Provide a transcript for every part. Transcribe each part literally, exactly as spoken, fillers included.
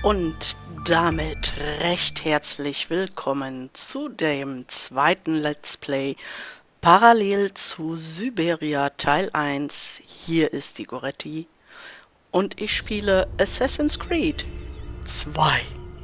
Und damit recht herzlich willkommen zu dem zweiten Let's Play parallel zu Syberia Teil eins. Hier ist die Goretti und ich spiele Assassin's Creed zwei.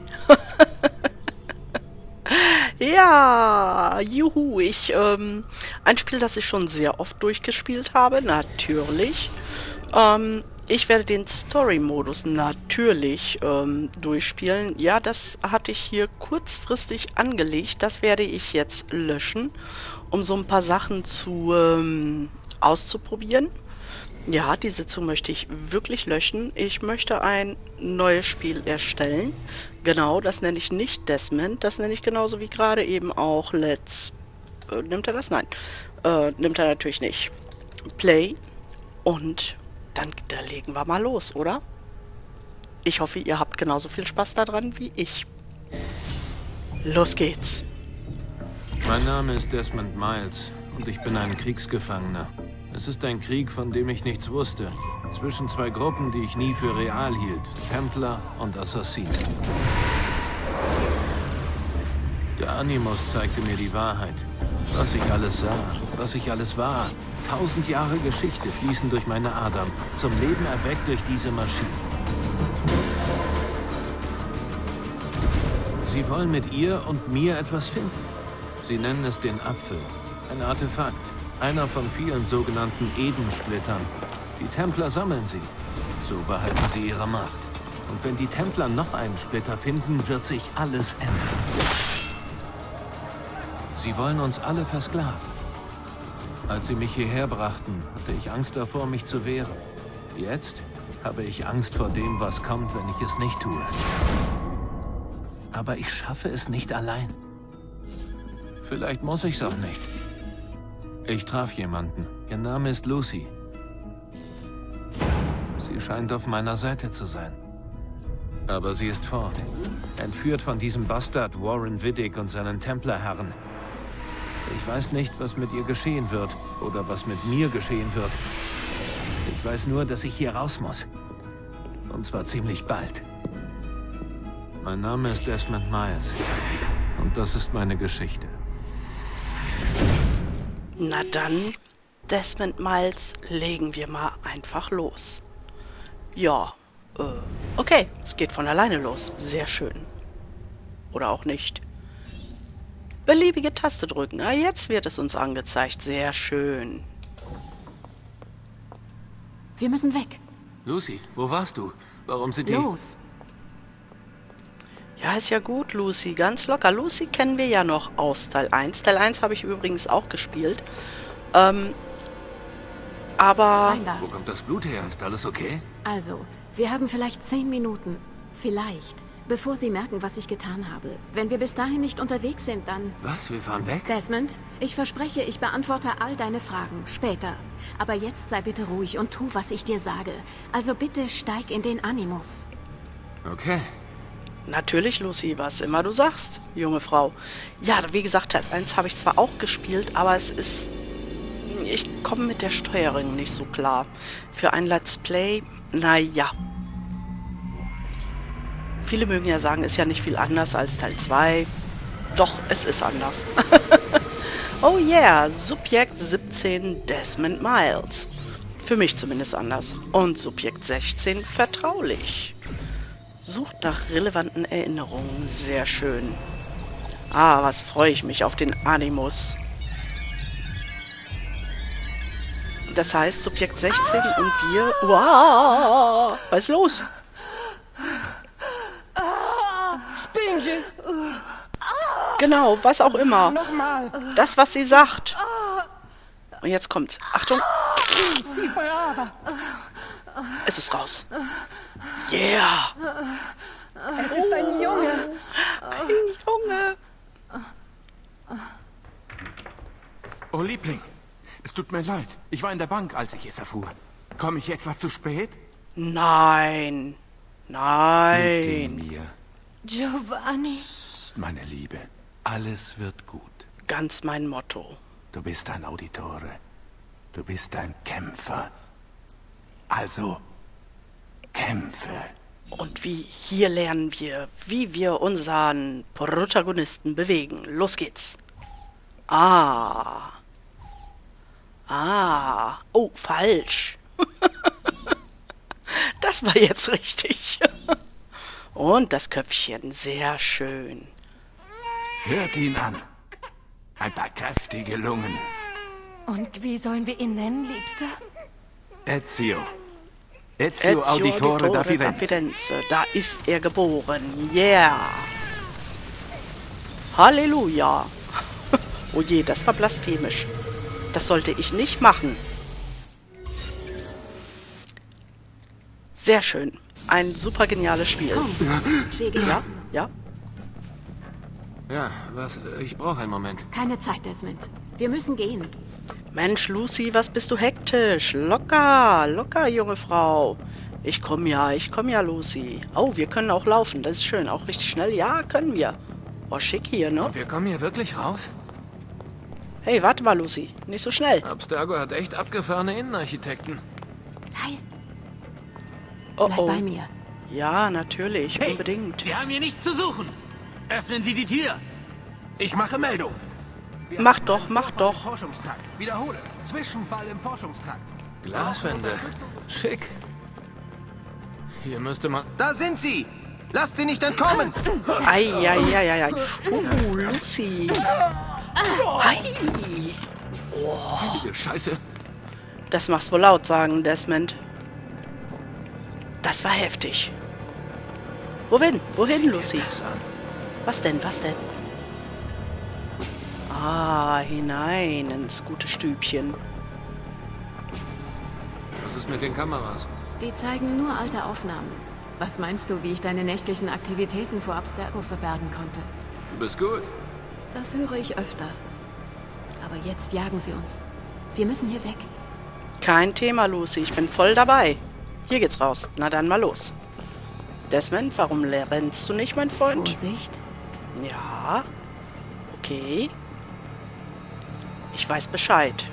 Ja, juhu, ich, ähm, ein Spiel, das ich schon sehr oft durchgespielt habe, natürlich. Ähm, ich werde den Story-Modus natürlich ähm, durchspielen. Ja, das hatte ich hier kurzfristig angelegt. Das werde ich jetzt löschen, um so ein paar Sachen zu ähm, auszuprobieren. Ja, die Sitzung möchte ich wirklich löschen. Ich möchte ein neues Spiel erstellen. Genau, das nenne ich nicht Desmond. Das nenne ich genauso wie gerade eben auch Let's... Äh, nimmt er das? Nein. Äh, nimmt er natürlich nicht. Play. Und dann da legen wir mal los, oder? Ich hoffe, ihr habt genauso viel Spaß daran wie ich. Los geht's. Mein Name ist Desmond Miles und ich bin ein Kriegsgefangener. Es ist ein Krieg, von dem ich nichts wusste. Zwischen zwei Gruppen, die ich nie für real hielt. Templer und Assassinen. Der Animus zeigte mir die Wahrheit. Was ich alles sah, was ich alles war. Tausend Jahre Geschichte fließen durch meine Adern. Zum Leben erweckt durch diese Maschine. Sie wollen mit ihr und mir etwas finden. Sie nennen es den Apfel. Ein Artefakt. Einer von vielen sogenannten Edensplittern. Die Templer sammeln sie. So behalten sie ihre Macht. Und wenn die Templer noch einen Splitter finden, wird sich alles ändern. Sie wollen uns alle versklaven. Als sie mich hierher brachten, hatte ich Angst davor, mich zu wehren. Jetzt habe ich Angst vor dem, was kommt, wenn ich es nicht tue. Aber ich schaffe es nicht allein. Vielleicht muss ich es auch nicht. Ich traf jemanden. Ihr Name ist Lucy. Sie scheint auf meiner Seite zu sein. Aber sie ist fort. Entführt von diesem Bastard Warren Widdick und seinen Templerherren. Ich weiß nicht, was mit ihr geschehen wird. Oder was mit mir geschehen wird. Ich weiß nur, dass ich hier raus muss. Und zwar ziemlich bald. Mein Name ist Desmond Miles. Und das ist meine Geschichte. Na dann, Desmond Miles, legen wir mal einfach los. Ja, äh, okay, es geht von alleine los. Sehr schön. Oder auch nicht. Beliebige Taste drücken. Ah, jetzt wird es uns angezeigt. Sehr schön. Wir müssen weg. Lucy, wo warst du? Warum sind die... Los. Ja, ist ja gut, Lucy. Ganz locker. Lucy kennen wir ja noch aus Teil eins. Teil eins habe ich übrigens auch gespielt. Ähm, aber... Rein da. Wo kommt das Blut her? Ist alles okay? Also, wir haben vielleicht zehn Minuten. Vielleicht. Bevor Sie merken, was ich getan habe. Wenn wir bis dahin nicht unterwegs sind, dann... Was? Wir fahren weg? Desmond, ich verspreche, ich beantworte all deine Fragen. Später. Aber jetzt sei bitte ruhig und tu, was ich dir sage. Also bitte steig in den Animus. Okay. Natürlich, Lucy, was immer du sagst, junge Frau. Ja, wie gesagt, Teil eins habe ich zwar auch gespielt, aber es ist... Ich komme mit der Steuerung nicht so klar. Für ein Let's Play, naja. Viele mögen ja sagen, ist ja nicht viel anders als Teil zwei. Doch, es ist anders. Oh yeah, Subjekt siebzehn, Desmond Miles. Für mich zumindest anders. Und Subjekt sechzehn, vertraulich. Sucht nach relevanten Erinnerungen. Sehr schön. Ah, was freue ich mich auf den Animus. Das heißt, Subjekt sechzehn und wir... Wow! Was ist los? Spinge! Genau, was auch immer. Nochmal! Das, was sie sagt. Und jetzt kommt's. Achtung. Si brava! Es ist raus. Yeah! Es ist ein Junge! Ein Junge! Oh, Liebling, es tut mir leid. Ich war in der Bank, als ich es erfuhr. Komme ich etwa zu spät? Nein. Nein. Denk mir, Giovanni! meine Liebe, alles wird gut. Ganz mein Motto. Du bist ein Auditore. Du bist ein Kämpfer. Also, kämpfe. Und wie hier lernen wir, wie wir unseren Protagonisten bewegen. Los geht's. Ah. Ah. Oh, falsch. Das war jetzt richtig. Und das Köpfchen, sehr schön. Hört ihn an. Ein paar kräftige Lungen. Und wie sollen wir ihn nennen, Liebster? Ezio. Ezio Auditore da Firenze. Firenze. Da ist er geboren. Yeah. Halleluja. Oh je, das war blasphemisch. Das sollte ich nicht machen. Sehr schön. Ein super geniales Spiel. Ja, ja. Ja, was? Ich brauche einen Moment. Keine Zeit, Desmond. Wir müssen gehen. Mensch, Lucy, was bist du hektisch? Locker, locker, junge Frau. Ich komm ja, ich komm ja, Lucy. Oh, wir können auch laufen, das ist schön. Auch richtig schnell. Ja, können wir. Oh, schick hier, ne? Und wir kommen hier wirklich raus? Hey, warte mal, Lucy. Nicht so schnell. Abstergo hat echt abgefahrene Innenarchitekten. Leise, Oh, bleib oh. bei mir. Ja, natürlich, Hey, unbedingt. wir haben hier nichts zu suchen. Öffnen Sie die Tür. Ich mache Meldung. Mach doch, mach doch. Forschungstrakt. Wiederhole. Zwischenfall im Forschungstrakt. Glaswände. Schick. Hier müsste man... Da sind sie! Lasst sie nicht entkommen! Eieieiei. Uh, Lucy. Ei. Heilige Scheiße. Das machst wohl laut sagen, Desmond. Das war heftig. Wohin? Wohin, Lucy? Das an. Was denn? Was denn? Ah, hinein ins gute Stübchen. Was ist mit den Kameras? Die zeigen nur alte Aufnahmen. Was meinst du, wie ich deine nächtlichen Aktivitäten vor Abstergo verbergen konnte? Du bist gut. Das höre ich öfter. Aber jetzt jagen sie uns. Wir müssen hier weg. Kein Thema, Lucy. Ich bin voll dabei. Hier geht's raus. Na dann mal los. Desmond, warum rennst du nicht, mein Freund? Vorsicht. Ja. Okay. Ich weiß Bescheid.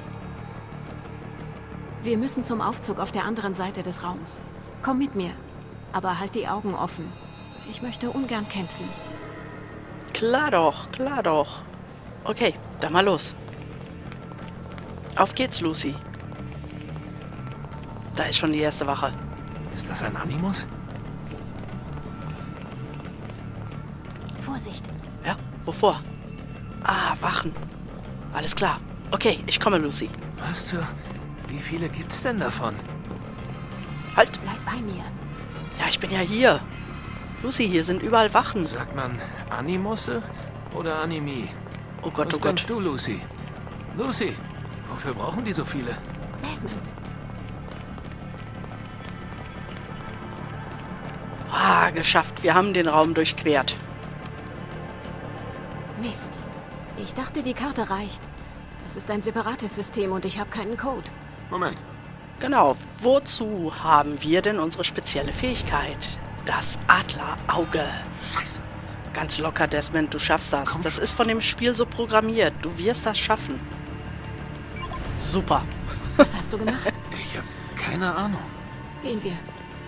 Wir müssen zum Aufzug auf der anderen Seite des Raums. Komm mit mir. Aber halt die Augen offen. Ich möchte ungern kämpfen. Klar doch, klar doch. Okay, dann mal los. Auf geht's, Lucy. Da ist schon die erste Wache. Ist das ein Animus? Vorsicht. Ja, wovor? Ah, Wachen. Alles klar. Okay, ich komme, Lucy. Was zur... Wie viele gibt's denn davon? Halt! Bleib bei mir. Ja, ich bin ja hier. Lucy, hier sind überall Wachen. Sagt man Animusse oder Animi? Oh Gott, Was oh Gott. denkst du, Lucy? Lucy, wofür brauchen die so viele? Desmond. Ah, geschafft. Wir haben den Raum durchquert. Mist. Ich dachte, die Karte reicht. Das ist ein separates System und ich habe keinen Code. Moment. Genau. Wozu haben wir denn unsere spezielle Fähigkeit? Das Adlerauge. Scheiße. Ganz locker, Desmond. Du schaffst das. Das ist von dem Spiel so programmiert. Du wirst das schaffen. Super. Was hast du gemacht? Ich habe keine Ahnung. Gehen wir.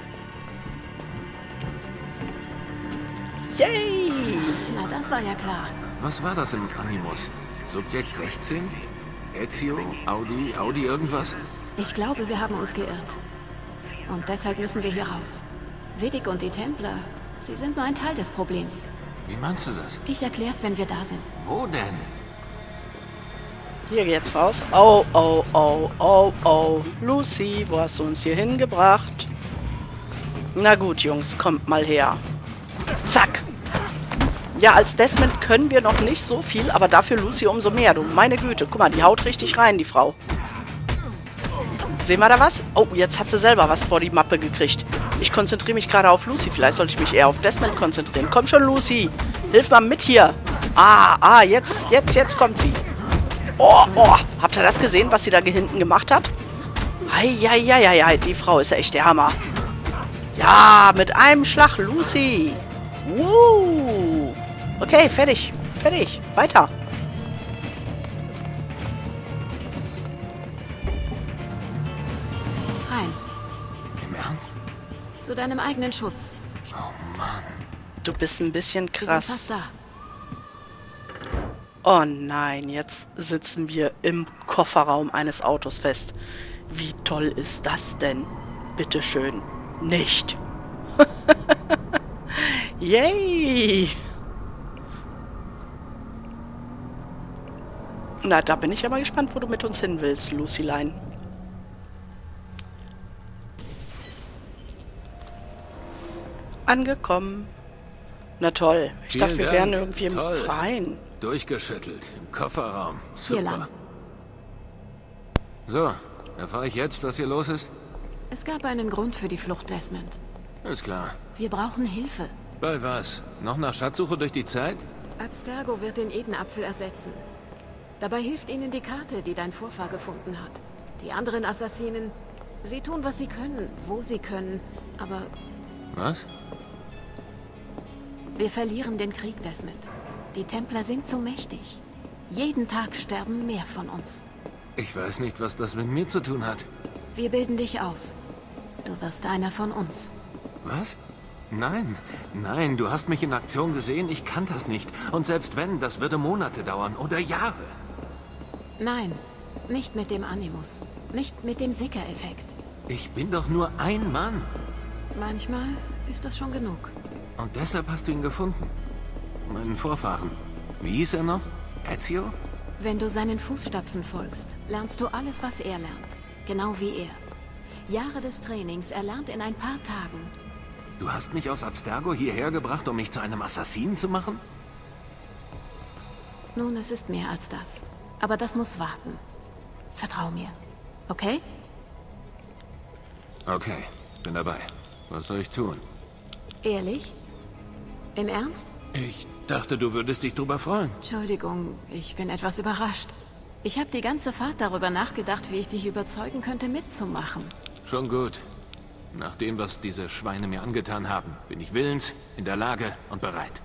Yay! Na, das war ja klar. Was war das im Animus? Subjekt sechzehn? Ezio? Audi? Audi irgendwas? Ich glaube, wir haben uns geirrt. Und deshalb müssen wir hier raus. Vidic und die Templer, sie sind nur ein Teil des Problems. Wie meinst du das? Ich erklär's, wenn wir da sind. Wo denn? Hier geht's raus. Oh, oh, oh, oh, oh. Lucy, wo hast du uns hier hingebracht? Na gut, Jungs, kommt mal her. Zack. Ja, als Desmond können wir noch nicht so viel, aber dafür Lucy umso mehr. Du, meine Güte. Guck mal, die haut richtig rein, die Frau. Sehen wir da was? Oh, jetzt hat sie selber was vor die Mappe gekriegt. Ich konzentriere mich gerade auf Lucy. Vielleicht sollte ich mich eher auf Desmond konzentrieren. Komm schon, Lucy. Hilf mal mit hier. Ah, ah, jetzt, jetzt, jetzt kommt sie. Oh, oh. Habt ihr das gesehen, was sie da hinten gemacht hat? Eieieiei, die Frau ist ja echt der Hammer. Ja, mit einem Schlag, Lucy. Woo. Okay, fertig. Fertig. Weiter. Rein. Im Ernst? Zu deinem eigenen Schutz. Oh Mann. Du bist ein bisschen Wir sind krass. fast da. Oh nein, jetzt sitzen wir im Kofferraum eines Autos fest. Wie toll ist das denn? Bitteschön. Nicht. Yay! Na, da bin ich aber gespannt, wo du mit uns hin willst, Lucilein. Angekommen. Na toll. Ich Vielen dachte, wir Dank. wären irgendwie im Toll. Freien. Durchgeschüttelt. Im Kofferraum. Hier lang. Super. So, erfahre ich jetzt, was hier los ist? Es gab einen Grund für die Flucht, Desmond. Ist klar. Wir brauchen Hilfe. Bei was? Noch nach Schatzsuche durch die Zeit? Abstergo wird den Edenapfel ersetzen. Dabei hilft ihnen die Karte, die dein Vorfahr gefunden hat. Die anderen Assassinen, sie tun, was sie können, wo sie können, aber Was? wir verlieren den Krieg, Desmond. Die Templer sind zu mächtig. Jeden Tag sterben mehr von uns. Ich weiß nicht, was das mit mir zu tun hat. Wir bilden dich aus. Du wirst einer von uns. Was? Nein, nein, du hast mich in Aktion gesehen, ich kann das nicht. Und selbst wenn, das würde Monate dauern oder Jahre. Nein, nicht mit dem Animus. Nicht mit dem Sicker-Effekt. Ich bin doch nur ein Mann. Manchmal ist das schon genug. Und deshalb hast du ihn gefunden. Meinen Vorfahren. Wie hieß er noch? Ezio? Wenn du seinen Fußstapfen folgst, lernst du alles, was er lernt. Genau wie er. Jahre des Trainings erlernt in ein paar Tagen. Du hast mich aus Abstergo hierher gebracht, um mich zu einem Assassinen zu machen? Nun, es ist mehr als das. Aber das muss warten. Vertrau mir. Okay? Okay, bin dabei. Was soll ich tun? Ehrlich? Im Ernst? Ich dachte, du würdest dich drüber freuen. Entschuldigung, ich bin etwas überrascht. Ich habe die ganze Fahrt darüber nachgedacht, wie ich dich überzeugen könnte, mitzumachen. Schon gut. Nach dem, was diese Schweine mir angetan haben, bin ich willens, in der Lage und bereit.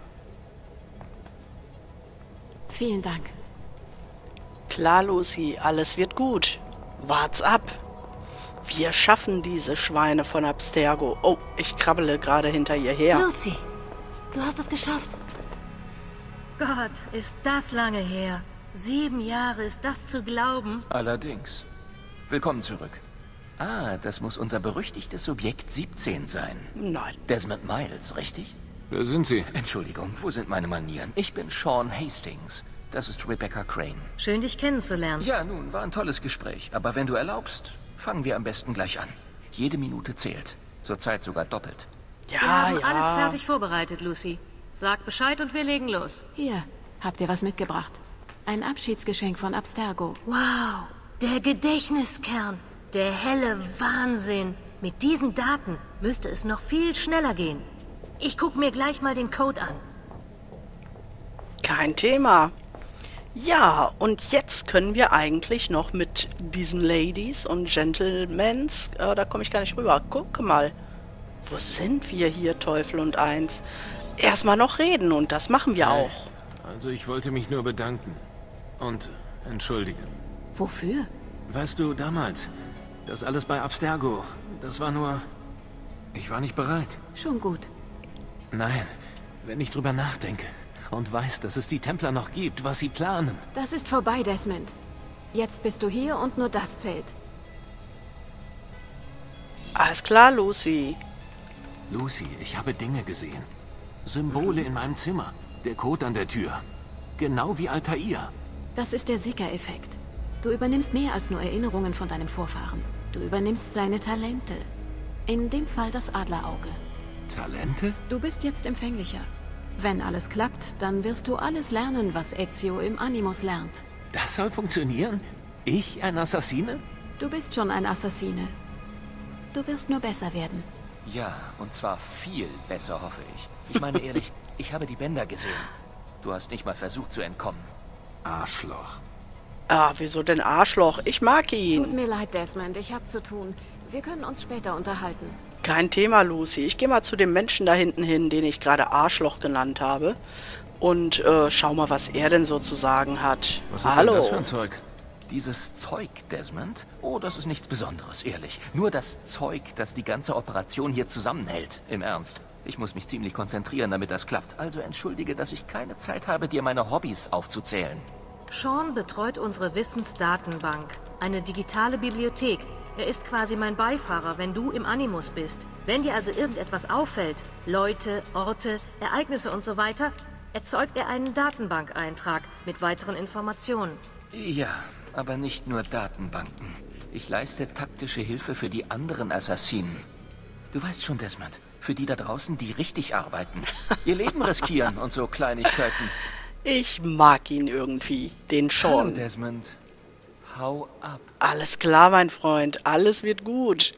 Vielen Dank. Klar, Lucy, alles wird gut. Wart's ab. Wir schaffen diese Schweine von Abstergo. Oh, ich krabbele gerade hinter ihr her. Lucy, du hast es geschafft. Gott, ist das lange her. Sieben Jahre, ist das zu glauben? Allerdings. Willkommen zurück. Ah, das muss unser berüchtigtes Subjekt siebzehn sein. Nein. Desmond Miles, richtig? Wer sind Sie? Entschuldigung, wo sind meine Manieren? Ich bin Sean Hastings. Das ist Rebecca Crane. Schön, dich kennenzulernen. Ja, nun, war ein tolles Gespräch. Aber wenn du erlaubst, fangen wir am besten gleich an. Jede Minute zählt. Zurzeit sogar doppelt. Ja, Wir haben ja. alles fertig vorbereitet, Lucy. Sag Bescheid und wir legen los. Hier, habt ihr was mitgebracht? Ein Abschiedsgeschenk von Abstergo. Wow, der Gedächtniskern. Der helle Wahnsinn. Mit diesen Daten müsste es noch viel schneller gehen. Ich guck mir gleich mal den Code an. Kein Thema. Ja, und jetzt können wir eigentlich noch mit diesen Ladies und Gentlemans, äh, da komme ich gar nicht rüber. Guck mal, wo sind wir hier, Teufel und Eins? Erstmal noch reden und das machen wir Hey, auch. Also ich wollte mich nur bedanken. Und entschuldigen. Wofür? Weißt du, damals, das alles bei Abstergo, das war nur... Ich war nicht bereit. Schon gut. Nein, wenn ich drüber nachdenke und weiß, dass es die Templer noch gibt, was sie planen. Das ist vorbei, Desmond. Jetzt bist du hier und nur das zählt. Alles klar, Lucy. Lucy, ich habe Dinge gesehen. Symbole in meinem Zimmer. Der Code an der Tür. Genau wie Altair. Das ist der Sicker-Effekt. Du übernimmst mehr als nur Erinnerungen von deinem Vorfahren. Du übernimmst seine Talente. In dem Fall das Adlerauge. Talente? Du bist jetzt empfänglicher. Wenn alles klappt, dann wirst du alles lernen, was Ezio im Animus lernt. Das soll funktionieren? Ich, ein Assassine? Du bist schon ein Assassine. Du wirst nur besser werden. Ja, und zwar viel besser, hoffe ich. Ich meine ehrlich, ich habe die Bänder gesehen. Du hast nicht mal versucht zu entkommen. Arschloch. Ah, wieso denn Arschloch? Ich mag Tut ihn. mir leid, Desmond, ich hab zu tun. Wir können uns später unterhalten. Kein Thema, Lucy. Ich gehe mal zu dem Menschen da hinten hin, den ich gerade Arschloch genannt habe. Und äh, schau mal, was er denn so zu sagen hat. Was ist Hallo. denn das für ein Zeug? Dieses Zeug, Desmond? Oh, das ist nichts Besonderes, ehrlich. Nur das Zeug, das die ganze Operation hier zusammenhält. Im Ernst. Ich muss mich ziemlich konzentrieren, damit das klappt. Also entschuldige, dass ich keine Zeit habe, dir meine Hobbys aufzuzählen. Sean betreut unsere Wissensdatenbank. Eine digitale Bibliothek. Er ist quasi mein Beifahrer, wenn du im Animus bist. Wenn dir also irgendetwas auffällt, Leute, Orte, Ereignisse und so weiter, erzeugt er einen Datenbankeintrag mit weiteren Informationen. Ja, aber nicht nur Datenbanken. Ich leiste taktische Hilfe für die anderen Assassinen. Du weißt schon, Desmond, für die da draußen, die richtig arbeiten. Ihr Leben riskieren und so Kleinigkeiten. Ich mag ihn irgendwie, den Sean. Hallo, Desmond. Hau ab. Alles klar, mein Freund. Alles wird gut.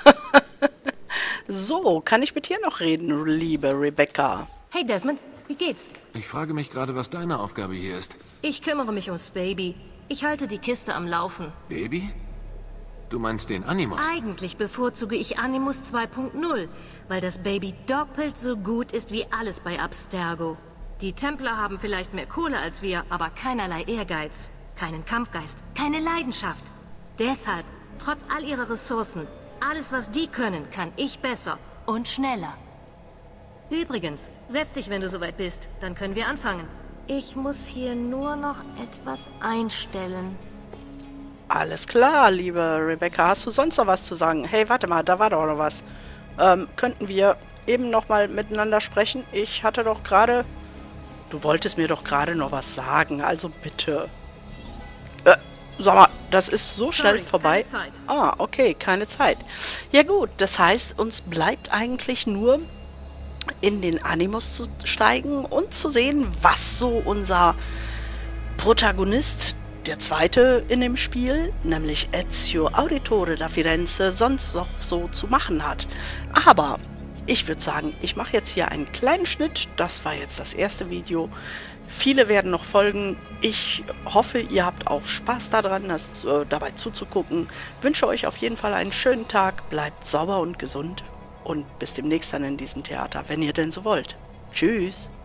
So, kann ich mit dir noch reden, liebe Rebecca? Hey, Desmond, wie geht's? Ich frage mich gerade, was deine Aufgabe hier ist. Ich kümmere mich ums Baby. Ich halte die Kiste am Laufen. Baby? Du meinst den Animus? Eigentlich bevorzuge ich Animus zwei Punkt null, weil das Baby doppelt so gut ist wie alles bei Abstergo. Die Templer haben vielleicht mehr Kohle als wir, aber keinerlei Ehrgeiz, keinen Kampfgeist, keine Leidenschaft. Deshalb, trotz all ihrer Ressourcen, alles was die können, kann ich besser und schneller. Übrigens, setz dich, wenn du soweit bist, dann können wir anfangen. Ich muss hier nur noch etwas einstellen. Alles klar, liebe Rebecca. Hast du sonst noch was zu sagen? Hey, warte mal, da war doch noch was. Ähm, könnten wir eben noch mal miteinander sprechen? Ich hatte doch gerade... Du wolltest mir doch gerade noch was sagen, also bitte. Äh, sag mal, das ist so schnell Sorry, vorbei. keine Zeit. Ah, okay, keine Zeit. Ja gut, das heißt, uns bleibt eigentlich nur in den Animus zu steigen und zu sehen, was so unser Protagonist, der zweite in dem Spiel, nämlich Ezio Auditore da Firenze, sonst noch so zu machen hat. Aber ich würde sagen, ich mache jetzt hier einen kleinen Schnitt. Das war jetzt das erste Video. Viele werden noch folgen. Ich hoffe, ihr habt auch Spaß daran, das, äh, dabei zuzugucken. Wünsche euch auf jeden Fall einen schönen Tag. Bleibt sauber und gesund. Und bis demnächst dann in diesem Theater, wenn ihr denn so wollt. Tschüss.